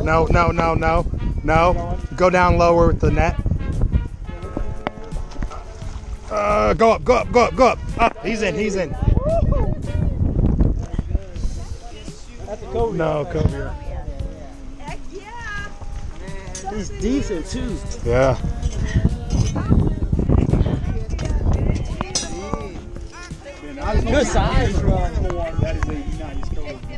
No, no, no, no, no. Go down lower with the net. Go up, go up, go up, go up. Up. He's in, he's in. That's a Cobia. No, Cobia. Heck yeah. He's decent too. Yeah. Good size. That is a nice Cobia.